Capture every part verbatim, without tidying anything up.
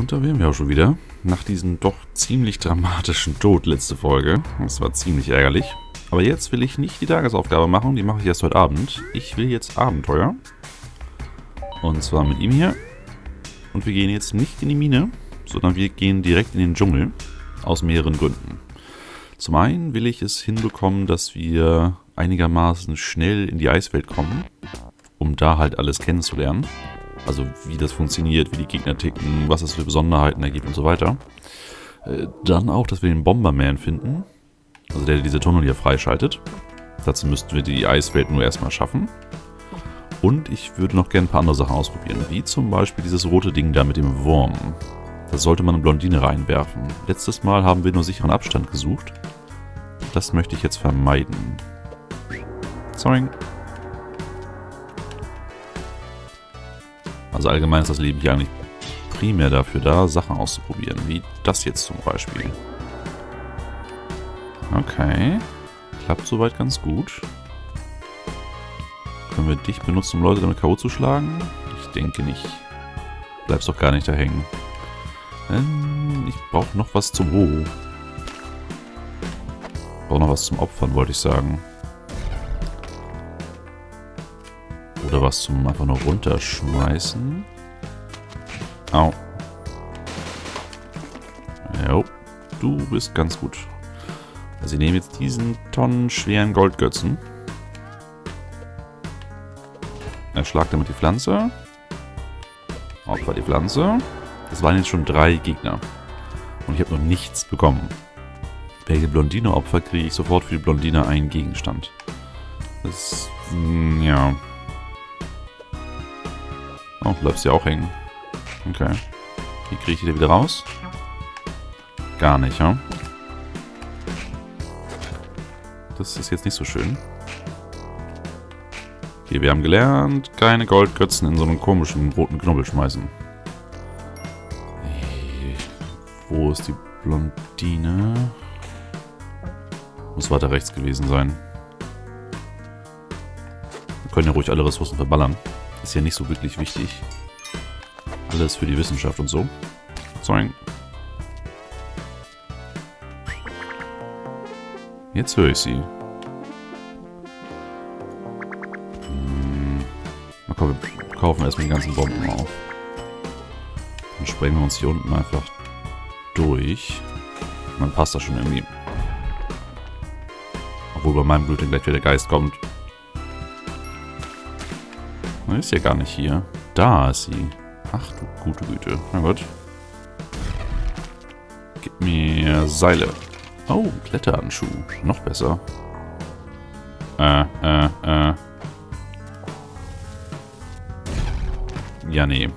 Und da wären wir auch schon wieder. Nach diesem doch ziemlich dramatischen Tod letzte Folge. Das war ziemlich ärgerlich. Aber jetzt will ich nicht die Tagesaufgabe machen. Die mache ich erst heute Abend. Ich will jetzt Abenteuer. Und zwar mit ihm hier. Und wir gehen jetzt nicht in die Mine, sondern wir gehen direkt in den Dschungel. Aus mehreren Gründen. Zum einen will ich es hinbekommen, dass wir einigermaßen schnell in die Eiswelt kommen. Um da halt alles kennenzulernen. Also wie das funktioniert, wie die Gegner ticken, was es für Besonderheiten ergibt und so weiter. Äh, dann auch, dass wir den Bomberman finden. Also der, der diese Tunnel hier freischaltet. Dazu müssten wir die Eiswelt nur erstmal schaffen. Und ich würde noch gerne ein paar andere Sachen ausprobieren. Wie zum Beispiel dieses rote Ding da mit dem Wurm. Das sollte man eine Blondine reinwerfen. Letztes Mal haben wir nur sicheren Abstand gesucht. Das möchte ich jetzt vermeiden. Sorry. Also allgemein ist das Leben hier eigentlich primär dafür da, Sachen auszuprobieren. Wie das jetzt zum Beispiel. Okay. Klappt soweit ganz gut. Können wir dich benutzen, um Leute damit K O zu schlagen? Ich denke nicht. Bleibst doch gar nicht da hängen. Ähm, ich brauche noch was zum... Oh. Ich brauche noch was zum Opfern, wollte ich sagen. Oder was zum einfach nur runterschmeißen. Au. Jo, du bist ganz gut. Also ich nehme jetzt diesen tonnenschweren Goldgötzen. Erschlag damit die Pflanze. Opfer die Pflanze. Das waren jetzt schon drei Gegner. Und ich habe noch nichts bekommen. Welche Blondine opfer, kriege ich sofort für die Blondine einen Gegenstand. Das, ja... Oh, bleibst ja auch hängen. Okay. Wie kriege ich die wieder raus? Gar nicht, ja? Das ist jetzt nicht so schön. Okay, wir haben gelernt, keine Goldgötzen in so einen komischen roten Knubbel schmeißen. Hey, wo ist die Blondine? Muss weiter rechts gewesen sein. Wir können ja ruhig alle Ressourcen verballern. Ist ja nicht so wirklich wichtig. Alles für die Wissenschaft und so. Sorry. Jetzt höre ich sie. Hm. Na komm, wir kaufen erstmal die ganzen Bomben auf. Dann sprengen wir uns hier unten einfach durch. Und dann passt das schon irgendwie. Obwohl bei meinem Blut gleich wieder der Geist kommt. Ist ja gar nicht hier. Da ist sie. Ach du gute Güte. Na gut. Gib mir Seile. Oh, Kletterhandschuh. Noch besser. Äh, äh, äh. Ja, nee.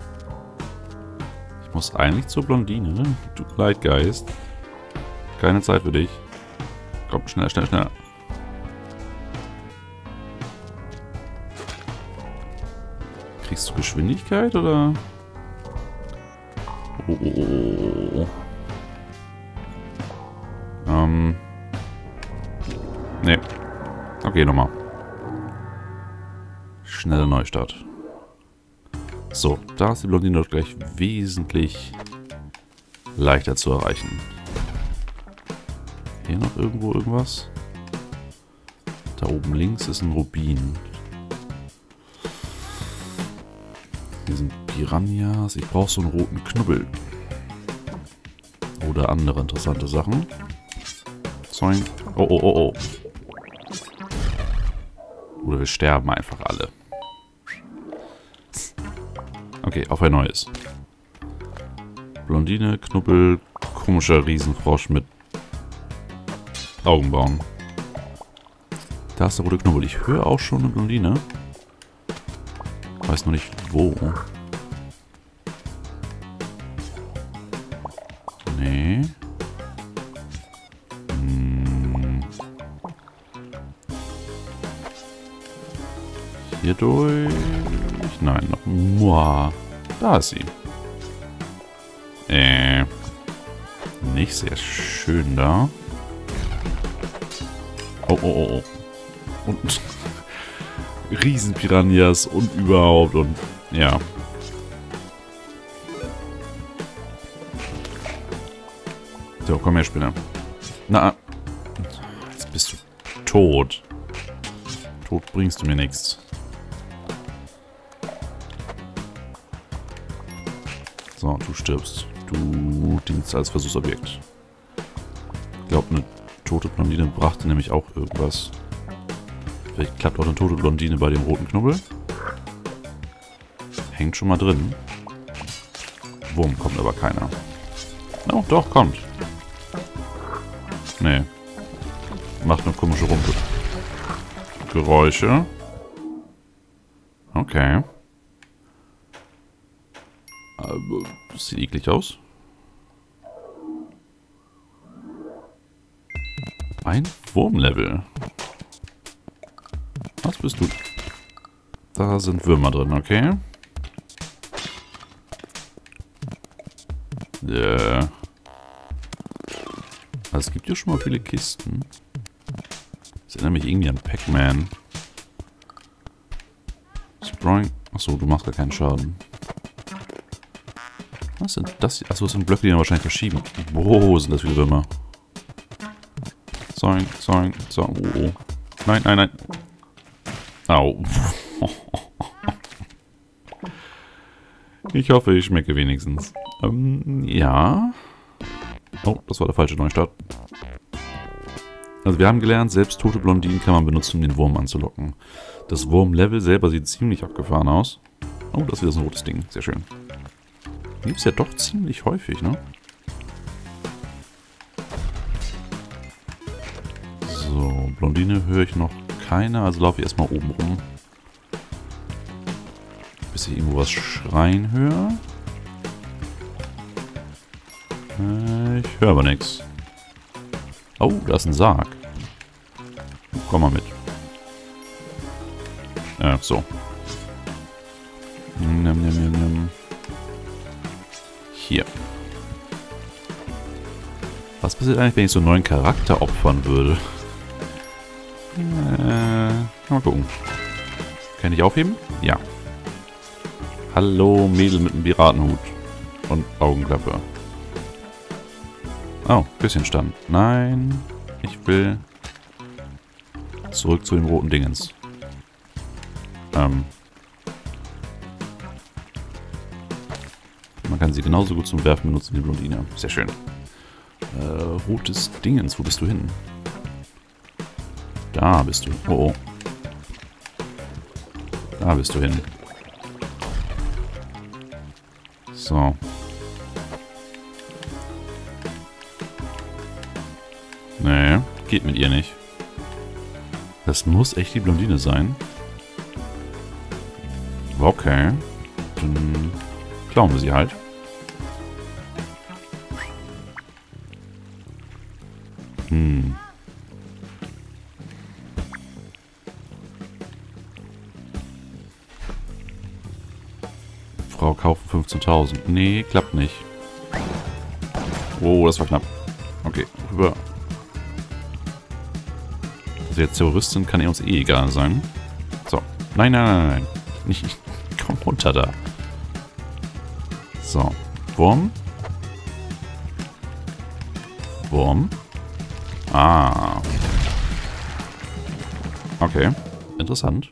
Ich muss eigentlich zur Blondine. Tut mir leid, Geist. Keine Zeit für dich. Komm, schneller, schneller, schneller. Kriegst du Geschwindigkeit, oder? Oh, oh, oh, oh. Ähm. Nee. Okay, nochmal. Schneller Neustart. So, da ist die Blondine doch gleich wesentlich leichter zu erreichen. Hier noch irgendwo irgendwas? Da oben links ist ein Rubin. Hier sind Piranhas. Ich brauche so einen roten Knubbel. Oder andere interessante Sachen. Sorry. Oh, oh, oh, oh. Oder wir sterben einfach alle. Okay, auf ein neues. Blondine, Knubbel, komischer Riesenfrosch mit Augenbrauen. Da ist der rote Knubbel. Ich höre auch schon eine Blondine. Ich weiß noch nicht wo. Nee. Hm. Hier durch. Nein, noch. Mua. Da ist sie. Äh. Nicht sehr schön da. Oh, oh, oh, oh. Und Riesenpiranhas und überhaupt und ja. So, komm her, Spinner. Na, jetzt bist du tot. Tot bringst du mir nichts. So, du stirbst. Du dienst als Versuchsobjekt. Ich glaube, eine tote Blondine brachte nämlich auch irgendwas. Vielleicht klappt auch eine tote Blondine bei dem roten Knubbel. Hängt schon mal drin. Wurm kommt aber keiner. Oh, doch, kommt. Nee. Macht eine komische Rumpe. Geräusche. Okay. Das sieht eklig aus. Ein Wurmlevel. Was bist du? Da sind Würmer drin, okay. Ja. Also es gibt ja schon mal viele Kisten. Das erinnert mich irgendwie an Pac-Man. Spring. Achso, du machst gar keinen Schaden. Was sind das hier? Achso, das sind Blöcke, die wir wahrscheinlich verschieben. Wo sind das viele Würmer? Zoing, zoing, zoing. Oh, oh. Nein, nein, nein. Au. Ich hoffe, ich schmecke wenigstens. Ähm, ja. Oh, das war der falsche Neustart. Also wir haben gelernt, selbst tote Blondinen kann man benutzen, um den Wurm anzulocken. Das Wurmlevel selber sieht ziemlich abgefahren aus. Oh, das ist wieder so ein rotes Ding. Sehr schön. Gibt es ja doch ziemlich häufig, ne? So, Blondine höre ich noch keine, also laufe ich erstmal oben rum. Bis ich irgendwo was schreien höre. Äh, ich höre aber nichts. Oh, da ist ein Sarg. Komm mal mit. Äh, so. Nimm, nimm, nimm, nimm. Hier. Was passiert eigentlich, wenn ich so einen neuen Charakter opfern würde? Äh, mal gucken. Kann ich aufheben? Ja. Hallo, Mädel mit einem Piratenhut. Und Augenklappe. Oh, Küsschenstand. Nein. Ich will zurück zu den roten Dingens. Ähm. Man kann sie genauso gut zum Werfen benutzen wie die Blondine. Sehr schön. Äh, rotes Dingens. Wo bist du hin? Da bist du. Oh, oh. Da bist du hin. So. Nee, geht mit ihr nicht. Das muss echt die Blondine sein. Okay. Dann klauen wir sie halt. Hm. Frau kaufen fünfzehntausend. Nee, klappt nicht. Oh, das war knapp. Okay, rüber. Dass wir jetzt Terrorist sind, kann eh uns eh egal sein. So. Nein, nein, nein, nein. Nicht. Komm runter da. So. Wurm. Wurm. Ah. Okay. Interessant.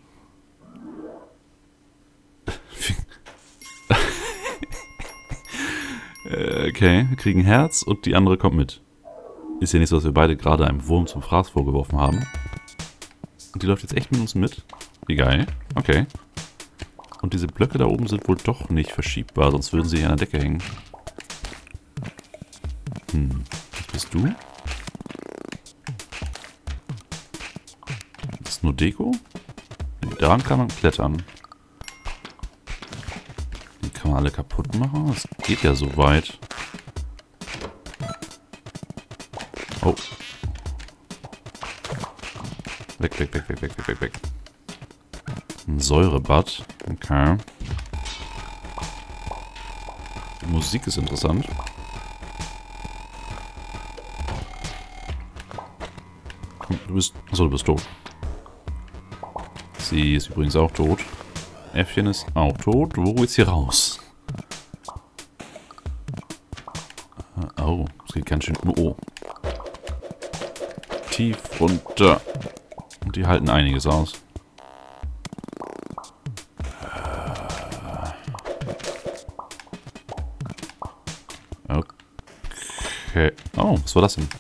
Okay, wir kriegen Herz und die andere kommt mit. Ist ja nicht so, dass wir beide gerade einem Wurm zum Fraß vorgeworfen haben. Und die läuft jetzt echt mit uns mit. Wie geil. Okay. Und diese Blöcke da oben sind wohl doch nicht verschiebbar, sonst würden sie hier an der Decke hängen. Hm. Was bist du? Das ist nur Deko? Nee, daran kann man klettern. Die kann man alle kaputt machen? Das geht ja so weit. Oh. Weg, weg, weg, weg, weg, weg, weg, weg. Ein Säurebad. Okay. Die Musik ist interessant. Komm, du bist... Achso, du bist tot. Sie ist übrigens auch tot. Äffchen ist auch tot. Wo ist sie raus? Oh, es geht ganz schön... Oh. Tief runter. Und die halten einiges aus. Okay. Oh, was war das denn?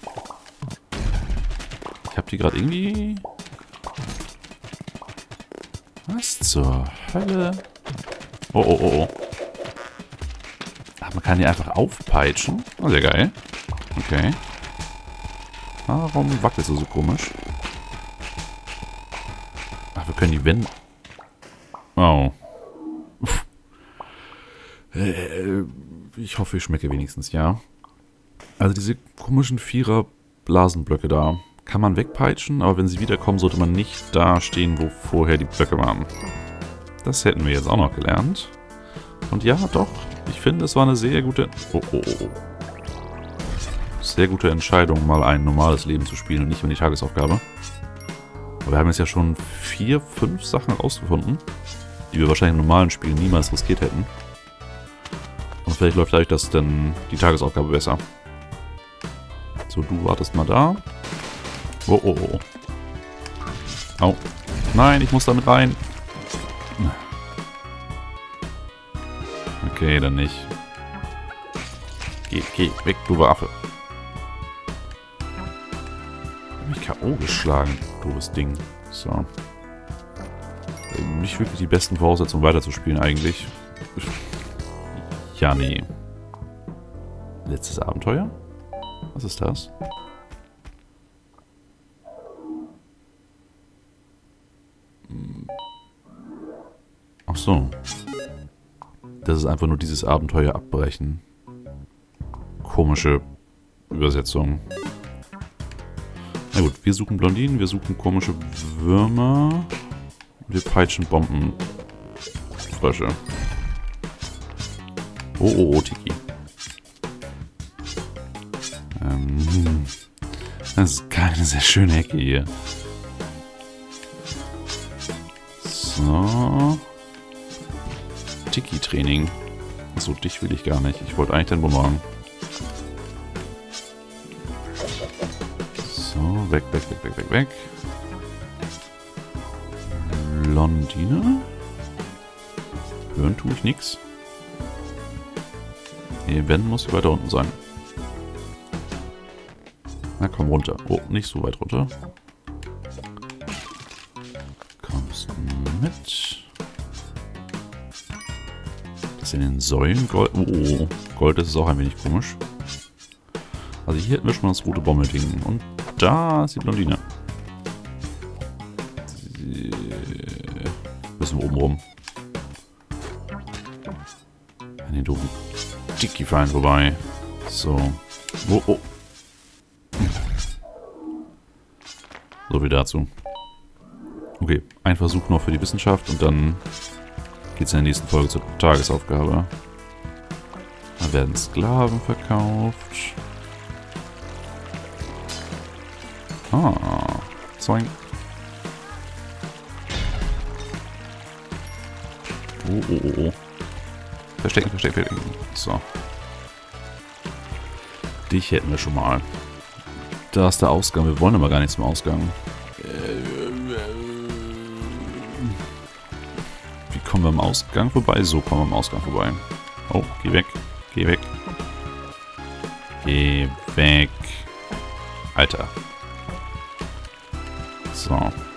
Ich habe die gerade irgendwie... Was zur Hölle? Oh, oh, oh, oh. Ach, man kann die einfach aufpeitschen. Oh, sehr geil. Okay. Warum wackelt es so komisch? Ach, wir können die wenden. Oh. äh, ich hoffe, ich schmecke wenigstens, ja. Also diese komischen Vierer-Blasenblöcke da kann man wegpeitschen, aber wenn sie wiederkommen, sollte man nicht da stehen, wo vorher die Blöcke waren. Das hätten wir jetzt auch noch gelernt. Und ja, doch, ich finde, es war eine sehr gute... Oh, oh, oh. Sehr gute Entscheidung, mal ein normales Leben zu spielen und nicht mehr die Tagesaufgabe. Aber wir haben jetzt ja schon vier, fünf Sachen rausgefunden, die wir wahrscheinlich im normalen Spiel niemals riskiert hätten. Und vielleicht läuft dadurch das dann die Tagesaufgabe besser. So, du wartest mal da. Oh, oh, oh. Au. Nein, ich muss damit rein. Okay, dann nicht. Geh, geh, weg, du Waffe. Ich hab mich K O geschlagen, doofes Ding. So. Nicht wirklich die besten Voraussetzungen weiterzuspielen eigentlich. Ja, nee. Letztes Abenteuer? Was ist das? Ach so. Das ist einfach nur dieses Abenteuer abbrechen. Komische Übersetzung. Na gut, wir suchen Blondinen, wir suchen komische Würmer. Wir peitschen Bombenfrösche. Oh, oh, oh, Tiki. Ähm, das ist keine sehr schöne Ecke hier. So. Tiki-Training. Achso, dich will ich gar nicht. Ich wollte eigentlich deinen Bumerang. So, weg, weg, weg, weg, weg, weg. Blondine? Hören tue ich nichts. Nee, wenn, muss sie weiter unten sein. Na komm runter. Oh, nicht so weit runter. Kommst mit. Das in den Säulen Gold. Oh, oh, Gold ist auch ein wenig komisch. Also hier hätten wir schon mal das rote Bommelding. Und da ist die Blondine. Die müssen wir oben rum. An den doofen Tiki-Fallen vorbei. So. Oh, oh. So viel dazu. Okay, ein Versuch noch für die Wissenschaft und dann geht es in der nächsten Folge zur Tagesaufgabe. Da werden Sklaven verkauft. Ah, Zeug. Oh, oh, oh, oh. Verstecken, verstecken, verstecken. So. Dich hätten wir schon mal. Da ist der Ausgang. Wir wollen aber gar nicht zum Ausgang. Wie kommen wir am Ausgang vorbei? So kommen wir am Ausgang vorbei. Oh, geh weg. Geh weg. Geh weg. Alter. So.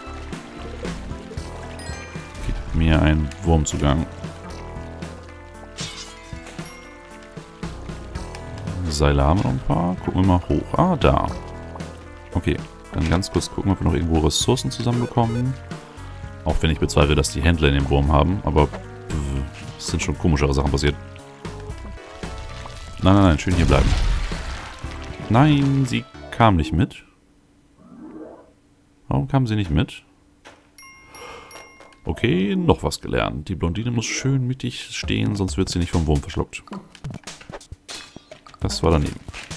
Gib mir einen Wurmzugang. Seile haben wir noch ein paar. Gucken wir mal hoch. Ah, da. Okay, dann ganz kurz gucken, ob wir noch irgendwo Ressourcen zusammenbekommen. Auch wenn ich bezweifle, dass die Händler in dem Wurm haben. Aber es sind schon komischere Sachen passiert. Nein, nein, nein, schön hier bleiben. Nein, sie kam nicht mit. Warum kam sie nicht mit? Okay, noch was gelernt. Die Blondine muss schön mittig stehen, sonst wird sie nicht vom Wurm verschluckt. Das war daneben.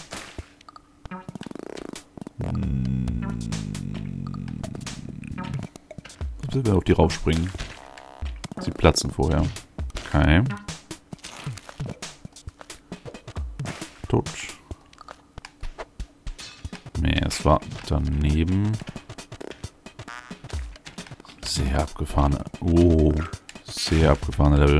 Jetzt will wir auf die raufspringen. Sie platzen vorher. Okay. Tot. zwar daneben. Sehr abgefahrene. Oh, sehr abgefahrene Level.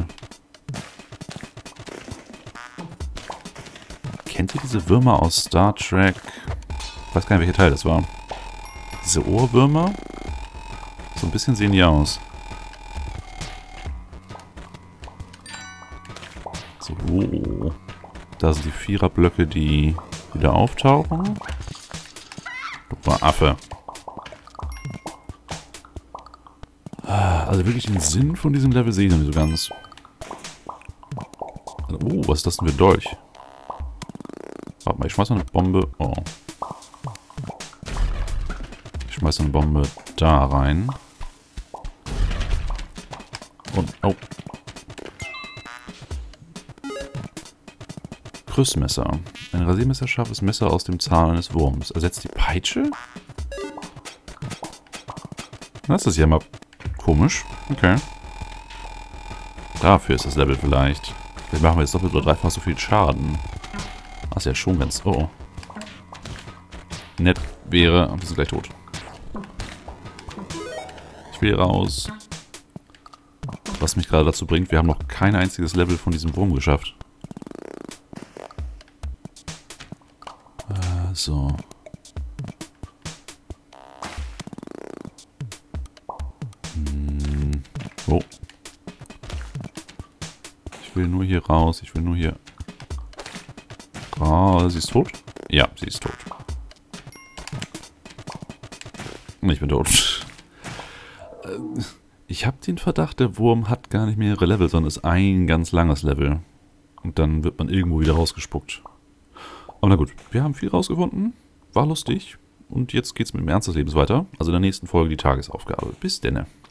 Kennt ihr diese Würmer aus Star Trek? Ich weiß gar nicht, welcher Teil das war. Diese Ohrwürmer? So ein bisschen sehen die aus. So, oh. Da sind die Viererblöcke, die wieder auftauchen. Guck mal, Affe. Also wirklich den Sinn von diesem Level sehe ich noch nicht so ganz. Oh, was ist das denn für ein Dolch? Warte mal, ich schmeiß noch eine Bombe. Oh. Ich schmeiß noch eine Bombe da rein. Und, oh. Krüssmesser. Ein rasiermesserscharfes Messer aus dem Zahn eines Wurms. Ersetzt die Peitsche? Das ist ja mal komisch. Okay. Dafür ist das Level vielleicht. Vielleicht machen wir jetzt doppelt oder dreifach so viel Schaden. Das ist ja schon ganz... Oh. Nett wäre... Wir sind gleich tot. Ich will raus. Was mich gerade dazu bringt, wir haben noch kein einziges Level von diesem Wurm geschafft. Äh, so. Hm. Oh. Ich will nur hier raus. Ich will nur hier... Oh, sie ist tot? Ja, sie ist tot. Ich bin tot. Ich habe den Verdacht, der Wurm hat gar nicht mehrere Level, sondern ist ein ganz langes Level. Und dann wird man irgendwo wieder rausgespuckt. Aber na gut, wir haben viel rausgefunden. War lustig. Und jetzt geht's mit dem Ernst des Lebens weiter. Also in der nächsten Folge die Tagesaufgabe. Bis denne.